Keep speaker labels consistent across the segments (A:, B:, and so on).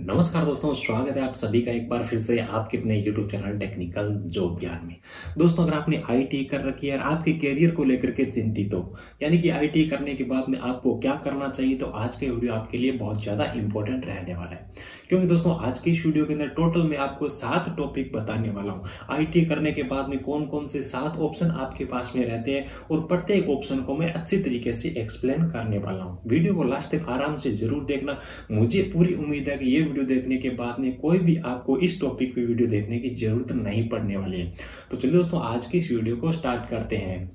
A: नमस्कार दोस्तों, स्वागत है आप सभी का एक बार फिर से आपके अपने YouTube चैनल टेक्निकल जॉब ज्ञान में। दोस्तों, अगर आपने आईटी कर रखी है और आपके करियर को लेकर के चिंतित हो, यानी कि आईटी करने के बाद में आपको क्या करना चाहिए, तो आज के वीडियो आपके लिए बहुत ज्यादा इंपॉर्टेंट रहने वाला है। क्योंकि दोस्तों आज की इस वीडियो के अंदर टोटल मैं आपको 7 टॉपिक बताने वाला हूँ। आईटी करने के बाद में कौन कौन से 7 ऑप्शन आपके पास में रहते हैं और प्रत्येक ऑप्शन को मैं अच्छी तरीके से एक्सप्लेन करने वाला हूँ। वीडियो को लास्ट तक आराम से जरूर देखना। मुझे पूरी उम्मीद है कि ये वीडियो देखने के बाद में कोई भी आपको इस टॉपिक पे वीडियो देखने की जरूरत नहीं पड़ने वाली है। तो चलिए दोस्तों, आज की इस वीडियो को स्टार्ट करते हैं।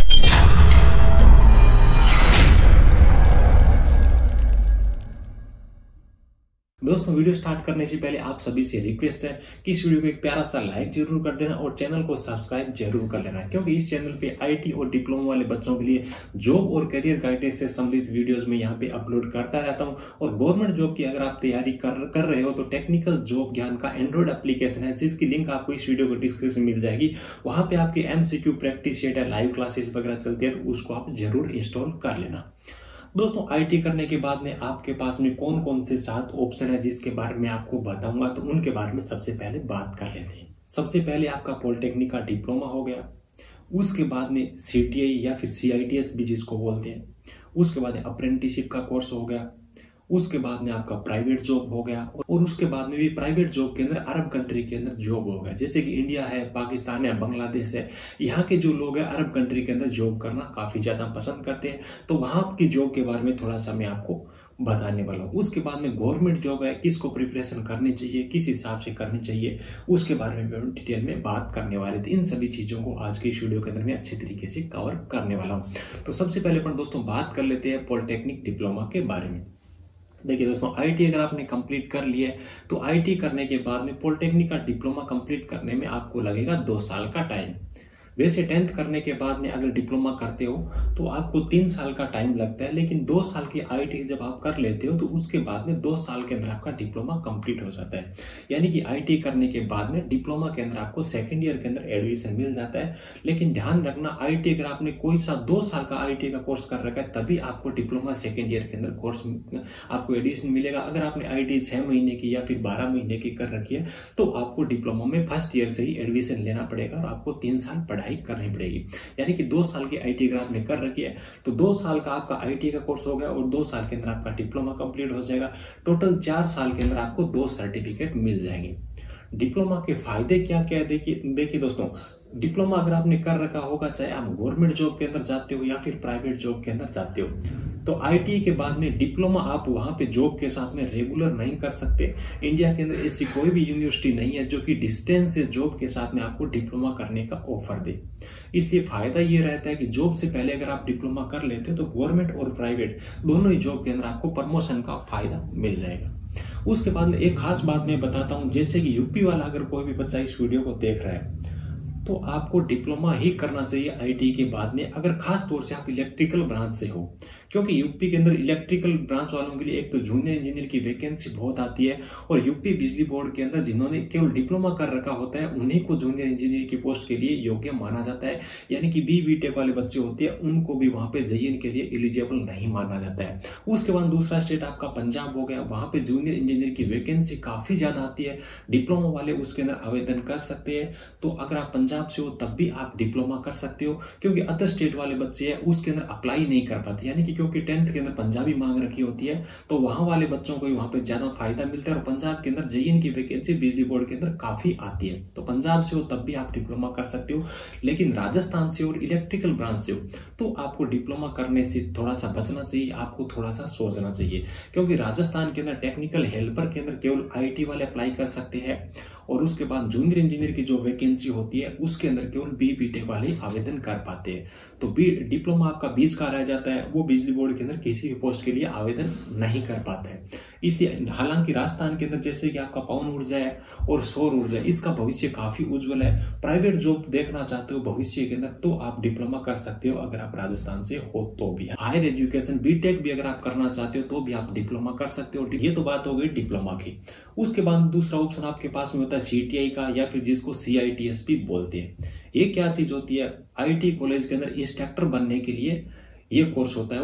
A: दोस्तों, वीडियो स्टार्ट करने से पहले आप सभी से रिक्वेस्ट है कि इस वीडियो को एक प्यारा सा लाइक जरूर कर देना और चैनल को सब्सक्राइब जरूर कर लेना, क्योंकि इस चैनल पे आईटी और डिप्लोमा वाले बच्चों के लिए जॉब और करियर गाइडेंस से संबंधित वीडियोस में यहाँ पे अपलोड करता रहता हूँ। और गवर्नमेंट जॉब की अगर आप तैयारी कर रहे हो तो टेक्निकल जॉब ज्ञान का एंड्रॉइड एप्लीकेशन है, जिसकी लिंक आपको इस वीडियो को डिस्क्रिप्शन में मिल जाएगी। वहां पे आपके एमसीक्यू प्रैक्टिस सेट है, लाइव क्लासेस वगैरह चलती है, तो उसको आप जरूर इंस्टॉल कर लेना। दोस्तों, आईटी करने के बाद में आपके पास में कौन कौन से 7 ऑप्शन है जिसके बारे में आपको बताऊंगा, तो उनके बारे में सबसे पहले बात कर लेते हैं। सबसे पहले आपका पॉलिटेक्निक का डिप्लोमा हो गया, उसके बाद में सीटीआई या फिर सीआईटीएस भी जिसको बोलते हैं, उसके बाद अप्रेंटिसशिप का कोर्स हो गया, उसके बाद में आपका प्राइवेट जॉब हो गया, और उसके बाद में भी प्राइवेट जॉब के अंदर अरब कंट्री के अंदर जॉब हो गया, जैसे कि इंडिया है, पाकिस्तान है, बांग्लादेश है। यहाँ के जो लोग हैं अरब कंट्री के अंदर जॉब करना काफी ज्यादा पसंद करते हैं, तो वहां की जॉब के बारे में थोड़ा सा मैं आपको बताने वाला हूँ। उसके बाद में गवर्नमेंट जॉब है, किसको प्रिपरेशन करनी चाहिए, किस हिसाब से करनी चाहिए, उसके बारे में भी डिटेल में बात करने वाले थे। इन सभी चीजों को आज की इस वीडियो के अंदर मैं अच्छी तरीके से कवर करने वाला हूँ। तो सबसे पहले पर दोस्तों बात कर लेते हैं पॉलिटेक्निक डिप्लोमा के बारे में। देखिए दोस्तों, आईटी अगर आपने कंप्लीट कर लिया है तो आईटी करने के बाद में पॉलिटेक्निक का डिप्लोमा कंप्लीट करने में आपको लगेगा 2 साल का टाइम। वैसे 10th करने के बाद में अगर डिप्लोमा करते हो तो आपको 3 साल का टाइम लगता है, लेकिन 2 साल की आईटी जब आप कर लेते हो तो उसके बाद में 2 साल के अंदर आपका डिप्लोमा कंप्लीट हो जाता है। यानी कि आईटी करने के बाद में डिप्लोमा के अंदर आपको सेकेंड ईयर के अंदर एडमिशन मिल जाता है। लेकिन ध्यान रखना, आईटी अगर आपने कोई सा 2 साल का आईटी का कोर्स कर रखा है तभी आपको डिप्लोमा सेकेंड ईयर के अंदर कोर्स आपको एडमिशन मिलेगा। अगर आपने आईटी 6 महीने की या फिर 12 महीने की कर रखी है तो आपको डिप्लोमा में फर्स्ट ईयर से ही एडमिशन लेना पड़ेगा और आपको 3 साल पढ़ाई करनी पड़ेगी। यानी कि 2 साल की आईटी अगर आपने कर रखी है तो 2 साल का आपका आईटी का कोर्स हो गया और 2 साल के अंदर आपका डिप्लोमा कंप्लीट हो जाएगा। टोटल 4 साल के अंदर आपको 2 सर्टिफिकेट मिल जाएंगे। डिप्लोमा के फायदे क्या क्या है, देखिए दोस्तों, डिप्लोमा अगर आपने कर रखा होगा, चाहे आप गवर्नमेंट जॉब के अंदर जाते हो या फिर प्राइवेट जॉब के अंदर जाते हो, तो आईटी के बाद में डिप्लोमा आप वहां पे जॉब के साथ में रेगुलर नहीं कर सकते। इंडिया के अंदर ऐसी कोई भी यूनिवर्सिटी नहीं है जो कि डिस्टेंस से जॉब के साथ में आपको डिप्लोमा करने का ऑफर दे। इसलिए फायदा ये रहता है कि जॉब से पहले अगर आप डिप्लोमा कर लेते हो तो गवर्नमेंट और प्राइवेट दोनों ही जॉब के अंदर आपको प्रमोशन का फायदा मिल जाएगा। उसके बाद में एक खास बात मैं बताता हूं, जैसे कि यूपी वाला अगर कोई भी बच्चा इस वीडियो को देख रहा है तो आपको डिप्लोमा ही करना चाहिए आईटी के बाद में, अगर खास तौर से आप इलेक्ट्रिकल ब्रांच से हो, क्योंकि यूपी के अंदर इलेक्ट्रिकल ब्रांच वालों के लिए एक तो जूनियर इंजीनियर की वैकेंसी बहुत आती है, और यूपी बिजली बोर्ड के अंदर जिन्होंने केवल डिप्लोमा कर रखा होता है उन्हीं को जूनियर इंजीनियर की पोस्ट के लिए योग्य माना जाता है। यानी कि बीटेक वाले बच्चे होते हैं उनको भी वहां पे जेईई के लिए एलिजिबल नहीं माना जाता है। उसके बाद दूसरा स्टेट आपका पंजाब हो गया, वहां पे जूनियर इंजीनियर की वैकेंसी काफी ज्यादा आती है, डिप्लोमा वाले उसके अंदर आवेदन कर सकते हैं। तो अगर आप पंजाब से हो तब भी आप डिप्लोमा कर सकते हो, क्योंकि अदर स्टेट वाले बच्चे हैं उसके अंदर अप्लाई नहीं कर पाते। यानी कि क्योंकि 10th के अंदर पंजाबी मांग रखी होती है तो वहां वाले बच्चों को वहां पे ज्यादा फायदा मिलता है, और पंजाब के अंदर जेईई की वैकेंसी बिजली बोर्ड के अंदर काफी आती है। तो पंजाब से हो तब भी आप डिप्लोमा कर सकते हो, लेकिन राजस्थान से और इलेक्ट्रिकल ब्रांच से हो तो आपको डिप्लोमा करने से थोड़ा सा बचना चाहिए, आपको थोड़ा सा सोचना चाहिए, क्योंकि राजस्थान के अंदर टेक्निकल हेल्पर के अंदर केवल आईटी वाले अप्लाई कर सकते हैं, और उसके बाद जूनियर इंजीनियर की जो वैकेंसी होती है उसके अंदर केवल बीटेक वाले आवेदन कर पाते हैं। तो डिप्लोमा आपका 20 का रह जाता है, वो बिजली बोर्ड के अंदर किसी भी पोस्ट के लिए आवेदन नहीं कर पाता है। इसलिए हालांकि राजस्थान के अंदर जैसे कि आपका पवन ऊर्जा है और सौर ऊर्जा, इसका भविष्य काफी उज्जवल है। प्राइवेट जॉब देखना चाहते हो भविष्य के अंदर तो आप डिप्लोमा कर सकते हो अगर आप राजस्थान से हो तो भी। हायर एजुकेशन बीटेक भी अगर आप करना चाहते हो तो भी आप डिप्लोमा कर सकते हो। ये तो बात हो गई डिप्लोमा की। उसके बाद दूसरा ऑप्शन आपके पास में होता है सीटीआई का, या फिर जिसको सीआईटीएस भी बोलते हैं। ये क्या चीज होती है, आईटी कॉलेज के अंदर इंस्ट्रक्टर बनने के लिए ये कोर्स होता है, वो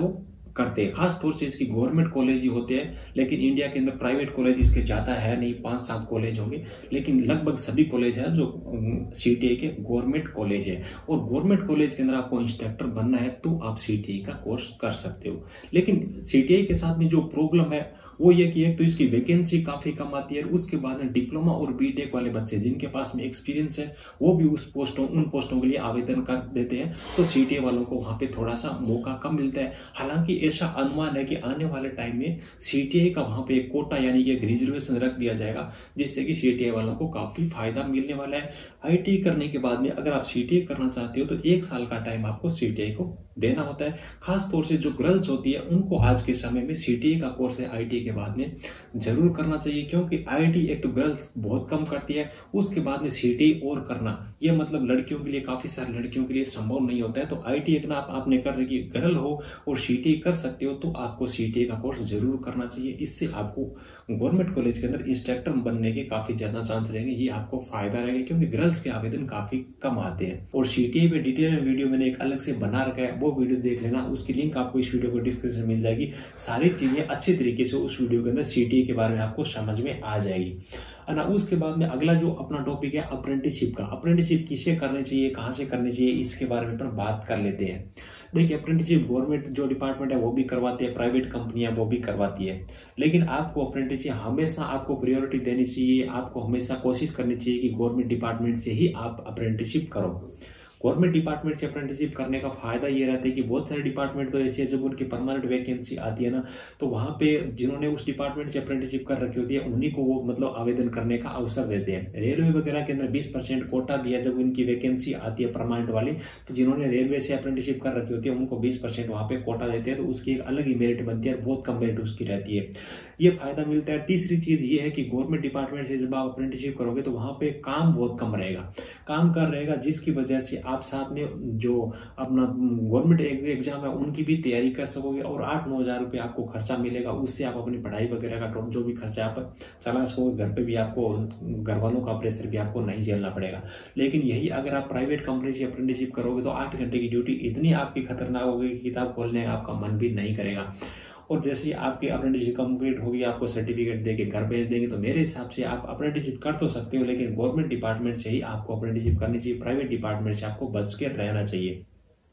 A: करते हैं। खास तौर से इसकी गवर्नमेंट कॉलेज ही होते हैं, लेकिन इंडिया के अंदर प्राइवेट कॉलेज इसके ज़्यादा है नहीं, 5-7 कॉलेज होंगे, लेकिन लगभग सभी कॉलेज हैं जो CTI के गवर्नमेंट कॉलेज है। और गवर्नमेंट कॉलेज के अंदर आपको इंस्ट्रक्टर बनना है तो आप CTI का कोर्स कर सकते हो। लेकिन CTI के साथ में जो प्रॉब्लम है वो ये कि एक तो इसकी वैकेंसी काफ़ी कम आती है, उसके बाद में डिप्लोमा और बीटेक वाले बच्चे जिनके पास में एक्सपीरियंस है वो भी उन पोस्टों के लिए आवेदन कर देते हैं, तो CTI वालों को वहाँ पे थोड़ा सा मौका कम मिलता है। हालांकि ऐसा अनुमान है कि आने वाले टाइम में CTI का वहाँ पे एक कोटा यानी कि एक रिजर्वेशन रख दिया जाएगा, जिससे कि CTI वालों को काफ़ी फायदा मिलने वाला है। ITI करने के बाद में अगर आप CTI करना चाहते हो तो 1 साल का टाइम आपको CTI को देना होता है। खास तौर से जो गर्ल्स होती है उनको आज के समय में CTI का कोर्स है ITI के बाद में जरूर करना चाहिए, क्योंकि ITI एक तो गर्ल्स बहुत कम करती है, उसके बाद में CTI और करना ये मतलब लड़कियों के लिए, काफी सारी लड़कियों के लिए संभव नहीं होता है। तो ITI इतना आपने कर रही है, गर्ल हो और CTI कर सकते हो तो आपको CTI का कोर्स जरूर करना चाहिए। इससे आपको गवर्नमेंट कॉलेज के अंदर इंस्ट्रक्टर बनने के काफी ज्यादा चांस रहेंगे, ये आपको फायदा रहेगा, क्योंकि गर्ल्स के आवेदन काफी कम आते हैं। और CTI पे डिटेल में वीडियो मैंने एक अलग से बना रखा है, वो वीडियो देख लेना, उसकी लिंक आपको इस वीडियो को डिस्क्रिप्शन में मिल जाएगी। सारी चीजें अच्छी तरीके से उस वीडियो के अंदर CTI के बारे में आपको समझ में आ जाएगी, है ना। उसके बाद में अगला जो अपना टॉपिक है अप्रेंटिसशिप का। अप्रेंटिसशिप किसे करनी चाहिए, कहाँ से करनी चाहिए, इसके बारे में पर बात कर लेते हैं। देखिए, अप्रेंटिसशिप गवर्नमेंट जो डिपार्टमेंट है वो भी करवाती है, प्राइवेट कंपनियां वो भी करवाती है, लेकिन आपको अप्रेंटिसशिप हमेशा आपको प्रायोरिटी देनी चाहिए। आपको हमेशा कोशिश करनी चाहिए कि गवर्नमेंट डिपार्टमेंट से ही आप अप्रेंटिसशिप करो। गवर्नमेंट डिपार्टमेंट से अप्रेंटिसशिप करने का फायदा ये रहता है कि बहुत सारे डिपार्टमेंट तो ऐसे है जब उनकी परमानेंट वैकेंसी आती है ना, तो वहाँ पे जिन्होंने उस डिपार्टमेंट से अप्रेंटिसशिप कर रखी होती है उन्हीं को वो मतलब आवेदन करने का अवसर देते हैं। रेलवे वगैरह के अंदर 20% कोटा भी है, जब उनकी वैकेंसी आती है परमानेंट वाली, तो जिन्होंने रेलवे से अप्रेंटिसशिप कर रखी होती है उनको 20% वहाँ पे कोटा देते हैं, तो उसकी एक अलग ही मेरिट बनती है, बहुत कम मेरिट उसकी रहती है, ये फायदा मिलता है। तीसरी चीज ये है कि गवर्नमेंट डिपार्टमेंट से जब आप अप्रेंटिसशिप करोगे तो वहाँ पे काम बहुत कम रहेगा, काम कर रहेगा, जिसकी वजह से आप साथ में जो अपना गवर्नमेंट एग्जाम है उनकी भी तैयारी कर सकोगे, और 8-9 हज़ार रुपये आपको खर्चा मिलेगा, उससे आप अपनी पढ़ाई वगैरह का जो भी खर्चा आप चला सकोगे, घर पे भी आपको घर वालों का प्रेशर भी आपको नहीं झेलना पड़ेगा। लेकिन यही अगर आप प्राइवेट कंपनी से अप्रेंटिसशिप करोगे तो 8 घंटे की ड्यूटी इतनी आपकी खतरनाक होगी कि किताब खोलने का आपका मन भी नहीं करेगा। और जैसे ही आपकी अप्रेंटिसशिप कंप्लीट होगी आपको सर्टिफिकेट देके घर भेज देंगे, तो मेरे हिसाब से आप अप्रेंटिसशिप कर तो सकते हो, लेकिन गवर्नमेंट डिपार्टमेंट से ही आपको अप्रेंटिसशिप करनी चाहिए, प्राइवेट डिपार्टमेंट से आपको बच के रहना चाहिए।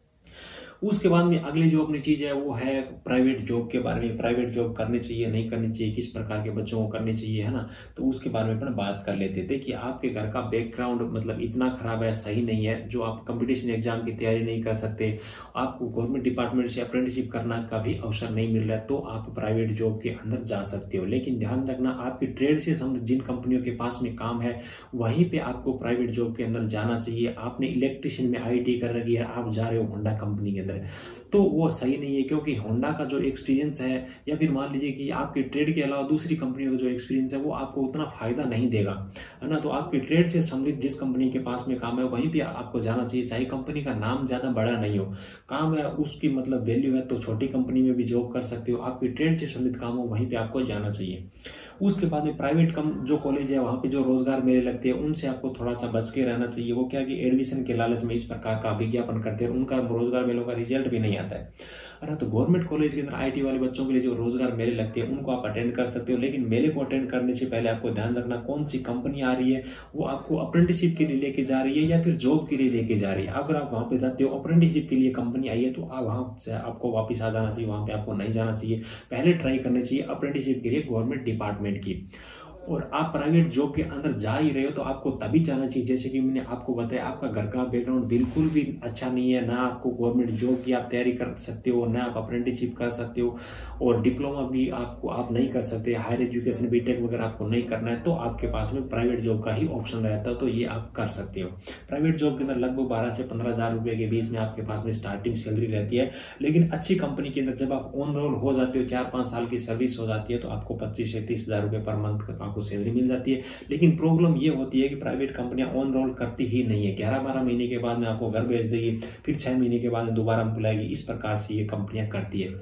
A: उसके बाद में अगली जो अपनी चीज है वो है प्राइवेट जॉब के बारे में। प्राइवेट जॉब करनी चाहिए, नहीं करनी चाहिए, किस प्रकार के बच्चों को करनी चाहिए, है ना, तो उसके बारे में अपन बात कर लेते थे कि आपके घर का बैकग्राउंड मतलब इतना खराब है, सही नहीं है, जो आप कंपटीशन एग्जाम की तैयारी नहीं कर सकते, आपको गवर्नमेंट डिपार्टमेंट से अप्रेंटिसशिप करना का भी अवसर नहीं मिल रहा है, तो आप प्राइवेट जॉब के अंदर जा सकते हो। लेकिन ध्यान रखना, आपकी ट्रेड से संबंधित जिन कंपनियों के पास में काम है वहीं पे आपको प्राइवेट जॉब के अंदर जाना चाहिए। आपने इलेक्ट्रिशियन में ITI कर रखी है, आप जा रहे हो होंडा कंपनी के अंदर, तो वो सही नहीं है, क्योंकि होंडा का जो एक्सपीरियंस है, या फिर मान लीजिए कि आपकी ट्रेड के अलावा दूसरी कंपनियों का जो एक्सपीरियंस है वो आपको उतना फायदा नहीं देगा, है ना। तो आपकी ट्रेड से संबंधित जिस कंपनी के पास में काम है वहीं पे आपको जाना चाहिए, चाहे कंपनी का नाम ज्यादा बड़ा नहीं हो, काम है उसकी मतलब वैल्यू है, तो छोटी कंपनी में भी जॉब कर सकते हो, आपकी ट्रेड से संबंधित काम हो वहीं पे आपको जाना चाहिए। उसके बाद में प्राइवेट जो कॉलेज है वहाँ पे जो रोजगार मेले लगते हैं उनसे आपको थोड़ा सा बच के रहना चाहिए। वो क्या कि एडमिशन के लालच में इस प्रकार का विज्ञापन करते हैं, उनका रोजगार मेलों का रिजल्ट भी नहीं आता है। अरे तो गवर्नमेंट कॉलेज के अंदर ITI वाले बच्चों के लिए जो रोजगार मेले लगते हैं उनको आप अटेंड कर सकते हो, लेकिन मेले को अटेंड करने से पहले आपको ध्यान रखना कौन सी कंपनी आ रही है, वो आपको अप्रेंटिसशिप के लिए लेके जा रही है या फिर जॉब के लिए लेके जा रही है। अगर आप वहां पे जाते हो अप्रेंटिसशिप के लिए कंपनी आई है तो आप वहां से आपको वापस आ जाना चाहिए, वहां पे आपको नहीं जाना चाहिए, पहले ट्राई करनी चाहिए अप्रेंटिसशिप के लिए गवर्नमेंट डिपार्टमेंट की। और आप प्राइवेट जॉब के अंदर जा ही रहे हो तो आपको तभी जाना चाहिए, जैसे कि मैंने आपको बताया आपका घर का बैकग्राउंड बिल्कुल भी अच्छा नहीं है, ना आपको गवर्नमेंट जॉब की आप तैयारी कर सकते हो, ना आप अप्रेंटिसशिप कर सकते हो, और डिप्लोमा भी आप नहीं कर सकते, हायर एजुकेशन बीटेक वगैरह आपको नहीं करना है, तो आपके पास में प्राइवेट जॉब का ही ऑप्शन रहता है, तो ये आप कर सकते हो। प्राइवेट जॉब के अंदर लगभग 12 से 15 हज़ार रुपए के बीच में आपके पास में स्टार्टिंग सैलरी रहती है, लेकिन अच्छी कंपनी के अंदर जब आप ऑन रोल हो जाते हो, 4-5 साल की सर्विस हो जाती है, तो आपको 25 से 30 हज़ार रुपए पर मंथ आपको सैलरी मिल जाती है। लेकिन प्रॉब्लम ये होती है कि प्राइवेट कंपनियां ऑन रोल करती ही नहीं है, 11-12 महीने के बाद में आपको घर भेज देगी, फिर 6 महीने के बाद दोबारा बुलाएगी, इस प्रकार से ये कंपनियां करती है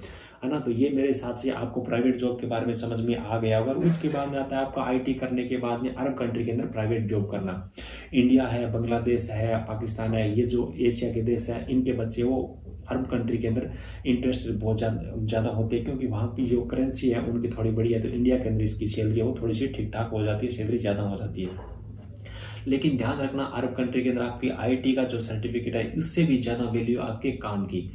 A: है ना। तो ये मेरे हिसाब से आपको प्राइवेट जॉब के बारे में समझ में आ गया होगा। उसके बाद में आता है आपका आईटी करने के बाद में अरब कंट्री के अंदर प्राइवेट जॉब करना। इंडिया है, बांग्लादेश है, पाकिस्तान है, ये जो एशिया के देश है, इनके बच्चे वो अरब कंट्री के अंदर इंटरेस्ट बहुत ज़्यादा होते हैं, क्योंकि वहाँ की जो करेंसी है उनकी थोड़ी बड़ी है। तो इंडिया के अंदर इसकी सैलरी है वो थोड़ी सी ठीक ठाक हो जाती है, सैलरी ज़्यादा हो जाती है। लेकिन ध्यान रखना, अरब कंट्री के अंदर आपकी आईटी का जो सर्टिफिकेट है इससे भी ज़्यादा वैल्यू आपके काम की।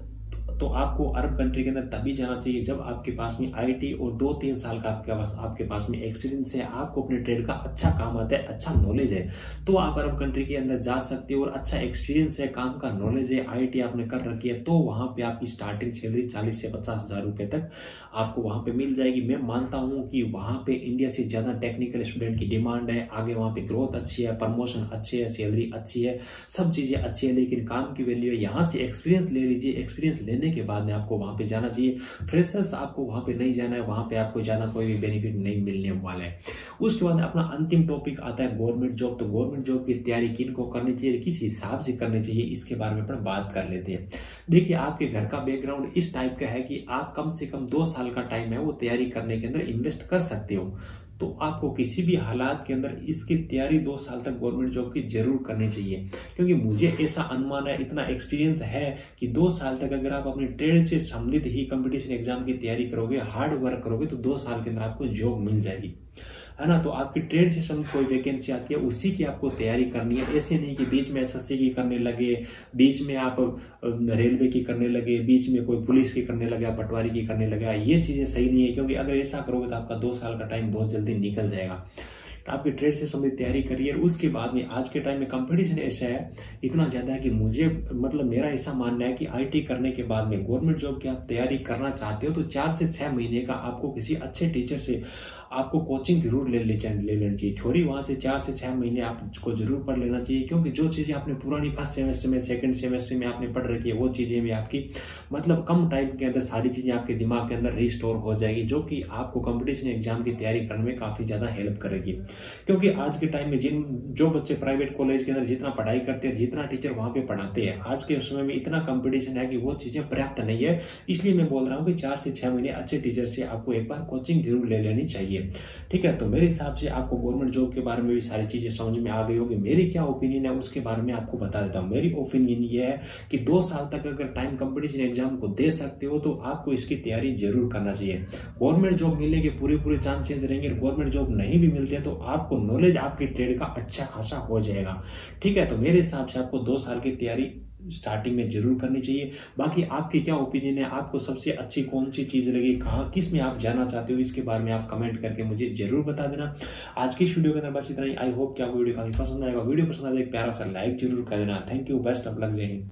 A: तो आपको अरब कंट्री के अंदर तभी जाना चाहिए जब आपके पास में आईटी और 2-3 साल का आपके पास में एक्सपीरियंस है, आपको अपने ट्रेड का अच्छा काम आता है, अच्छा नॉलेज है, तो आप अरब कंट्री के अंदर जा सकते हो। और अच्छा एक्सपीरियंस है, काम का नॉलेज है, आईटी आपने कर रखी है, तो वहां पे आपकी स्टार्टिंग सैलरी 40 से 50 हजार रुपए तक आपको वहां पे मिल जाएगी। मैं मानता हूं कि वहां पे इंडिया से ज्यादा टेक्निकल स्टूडेंट की डिमांड है, आगे वहां पे ग्रोथ अच्छी है, प्रमोशन अच्छे है, सैलरी अच्छी है, सब चीजें अच्छी है, लेकिन काम की वैल्यू है। यहाँ से एक्सपीरियंस ले लीजिए, एक्सपीरियंस लेने के बाद में आपको वहां पे जाना चाहिए। फ्रेशर्स आपको वहां पे नहीं जाना है, वहां पे आपको ज्यादा कोई भी बेनिफिट नहीं मिलने वाला है। उसके बाद अपना अंतिम टॉपिक आता है गवर्नमेंट जॉब। तो गवर्नमेंट जॉब की तैयारी किन को करनी चाहिए, किस हिसाब से करनी चाहिए, इसके बारे में अपन बात कर लेते हैं। देखिए, आपके घर का बैकग्राउंड इस टाइप का है कि आप कम से कम 2 साल का टाइम है वो तैयारी करने के अंदर इन्वेस्ट कर सकते हो। तो आपको किसी भी हालात के अंदर इसकी तैयारी 2 साल तक गवर्नमेंट जॉब की जरूर करनी चाहिए, क्योंकि मुझे ऐसा अनुमान है, इतना एक्सपीरियंस है कि 2 साल तक अगर आप अपने ट्रेड से संबंधित ही कंपटीशन एग्जाम की तैयारी करोगे, हार्ड वर्क करोगे, तो 2 साल के अंदर आपको जॉब मिल जाएगी, है ना। तो आपकी ट्रेड से संबंधित कोई वैकेंसी आती है उसी की आपको तैयारी करनी है। ऐसे नहीं कि बीच में एसएससी की करने लगे, बीच में आप रेलवे की करने लगे, बीच में कोई पुलिस की करने लगा, पटवारी की करने लगा। ये चीजें सही नहीं है, क्योंकि अगर ऐसा करोगे तो आपका 2 साल का टाइम बहुत जल्दी निकल जाएगा। आपकी ट्रेड से संबंधित तैयारी करिए। उसके बाद में आज के टाइम में कंपटीशन ऐसा है, इतना ज्यादा है कि मुझे मतलब मेरा ऐसा मानना है कि आईटी करने के बाद में गवर्नमेंट जॉब की आप तैयारी करना चाहते हो तो 4 से 6 महीने का आपको किसी अच्छे टीचर से आपको कोचिंग जरूर ले लेनी चाहिए। थ्योरी वहां से 4 से 6 महीने आपको जरूर पढ़ लेना चाहिए, क्योंकि जो चीजें आपने पुरानी फर्स्ट सेमेस्टर में, सेकंड सेमेस्टर में आपने पढ़ रखी है, वो चीजें भी आपकी मतलब कम टाइम के अंदर सारी चीजें आपके दिमाग के अंदर रिस्टोर हो जाएगी, जो कि आपको कंपटीशन एग्जाम की तैयारी करने में काफी ज्यादा हेल्प करेगी। क्योंकि आज के टाइम में जो बच्चे प्राइवेट कॉलेज के अंदर जितना पढ़ाई करते हैं, जितना टीचर वहां पे पढ़ाते हैं, आज के समय में इतना कंपटीशन है कि वो चीजें पर्याप्त नहीं है। इसलिए मैं बोल रहा हूँ कि 4 से 6 महीने अच्छे टीचर से आपको एक बार कोचिंग जरूर ले लेनी चाहिए। ठीक है, तो मेरे हिसाब से आपको गवर्नमेंट जॉब के बारे में भी सारी चीजें समझ में आ गई होगी। मेरी क्या ओपिनियन है उसके बारे में आपको बता देता हूँ। मेरी ओपिनियन ये है कि 2 साल तक अगर टाइम कंपटीशन एग्जाम को दे सकते हो तो आपको इसकी तैयारी जरूर करना चाहिए। गवर्नमेंट जॉब मिलने के पूरे चांसेस रहेंगे। गवर्नमेंट जॉब नहीं भी मिलते हैं तो आपको नॉलेज आपके ट्रेड का अच्छा खासा हो जाएगा। ठीक है, तो मेरे हिसाब से आपको 2 साल की तैयारी स्टार्टिंग में जरूर करनी चाहिए। बाकी आपकी क्या ओपिनियन है, आपको सबसे अच्छी कौन सी चीज लगी, कहाँ किस में आप जाना चाहते हो, इसके बारे में आप कमेंट करके मुझे जरूर बता देना। आज की इस वीडियो के अंदर बस इतना ही। आई होप कि आपको वीडियो काफी पसंद आएगा। वीडियो पसंद आए एक प्यारा सा लाइक जरूर कर देना। Thank you, best of luck, जय हिंद।